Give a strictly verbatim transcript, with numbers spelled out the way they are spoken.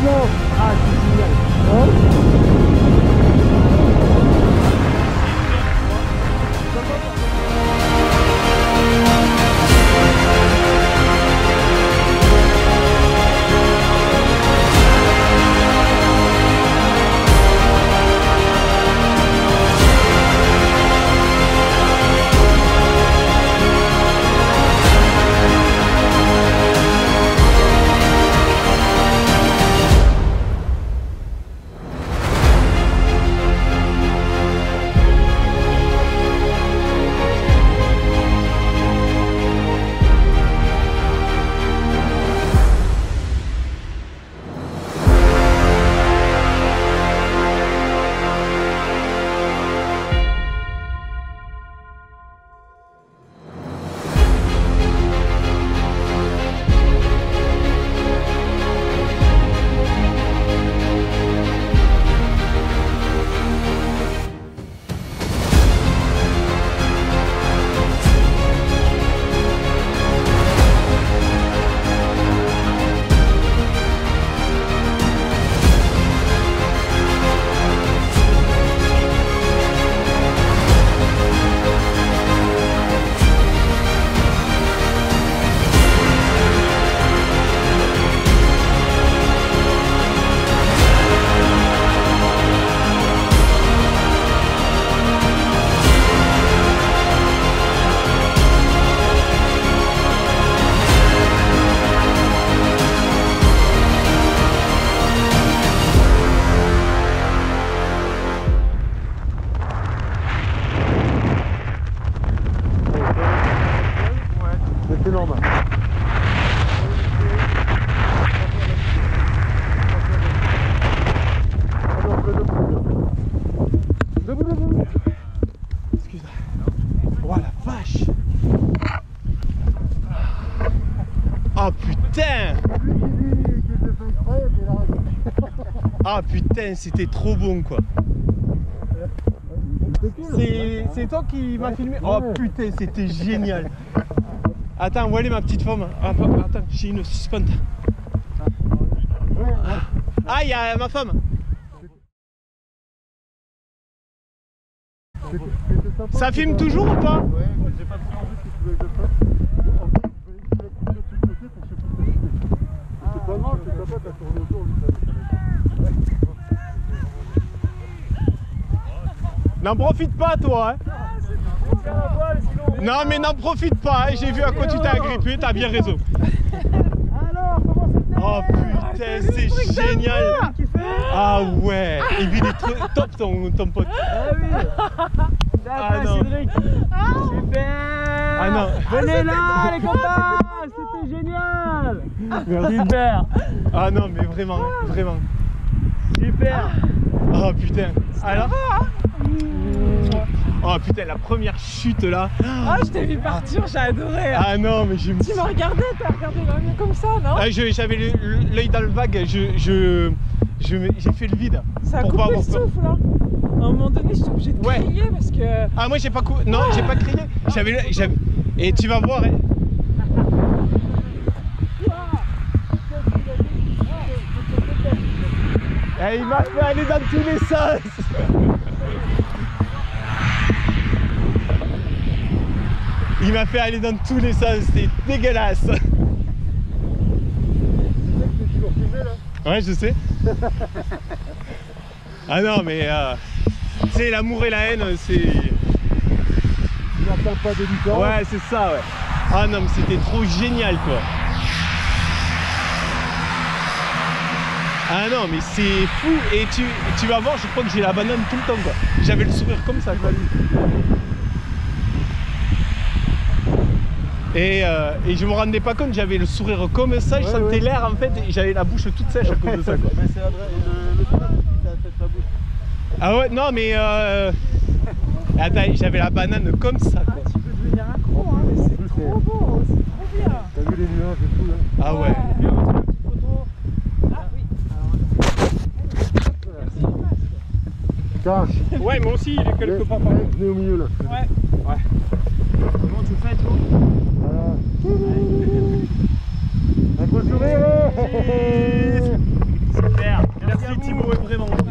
ambiance. Ah, c'est génial. Hein? C'est normal. Debout, debout. Excuse-moi. Oh la vache. Oh putain. Ah putain, c'était trop bon quoi. C'est toi qui m'as filmé. Oh putain, c'était génial. Attends, où elle est ma petite femme? Attends, j'ai une suspente. Ah, il y a ma femme. Ça filme toujours ou pas? Ouais, mais j'ai pas trop envie que tu veux que je fasse. C'est pas grave, c'est sympa, t'as tourné autour. N'en profite pas toi hein. Non mais n'en profite pas, hein. J'ai vu à quoi tu t'es agrippé, t'as bien raison. Alors, comment c'était? Oh putain, c'est génial. Ah ouais, et puis il est trop top ton, ton pote. Ah oui. Ah non. Cédric. Super. Ah non. Venez là les copains, c'était génial. Merci. Super. Ah non mais vraiment, vraiment. Super. Oh putain. Alors oh putain, la première chute là. Ah, je t'ai vu partir, j'ai adoré. Ah non, mais je me. Tu m'as regardé, t'as regardé comme ça, non? Ah, j'avais l'œil dans le vague, je, je, je, j'ai fait le vide. Ça a coupé le souffle là. À un moment donné, j'étais obligée de ouais. crier parce que. Ah, moi j'ai pas cou... Non, j'ai pas crié. J'avais, j'avais. Et tu vas voir. Hein. Et il m'a fait aller dans tous les sens. Il m'a fait aller dans tous les sens, c'était dégueulasse. Ouais, je sais. Ah non, mais euh, tu sais, l'amour et la haine, c'est. Il n'entend pas de différence. Ouais, c'est ça, ouais. Ah non, mais c'était trop génial, quoi. Ah non, mais c'est fou. Et tu, tu vas voir, je crois que j'ai la banane tout le temps, quoi. J'avais le sourire comme ça, quoi. Et, euh, et je me rendais pas compte, j'avais le sourire comme ça, je ouais, sentais ouais. l'air en fait, et j'avais la bouche toute sèche à cause de ça. Quoi. Mais c'est le, le tournage qui t'a fait la bouche. Ah ouais, non mais euh... attends, j'avais la banane comme ça. Quoi. Ah, tu peux devenir accro, hein, mais c'est trop beau, c'est trop bien. T'as vu les nuages et tout là? Ah ouais. ouais. Viens, on fait une petite photo. Ah oui. Alors, Tiens. Ouais, moi aussi, il est quelque part par là. Venez au milieu là. Ouais. Ouais. Comment tu fais toi? Voilà. Un beau sourire. Super. vraiment.